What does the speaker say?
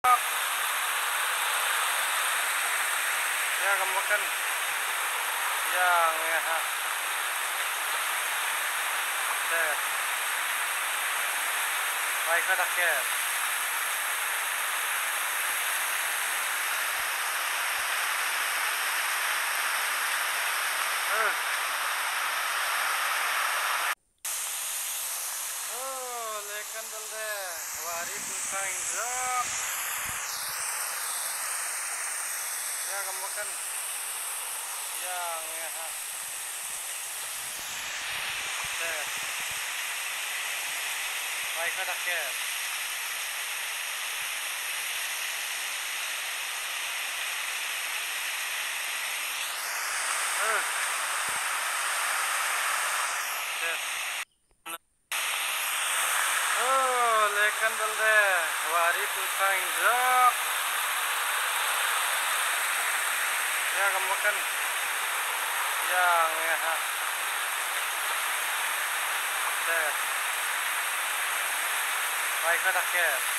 Ya kamu kan yang ya tes baik ada ke lekan dalde wari pulsang jok ya kamu kan yang ya tes baik ada ke tes lekan dalde wari pulsang jok ya kamu kan yang ya tes baik ada ke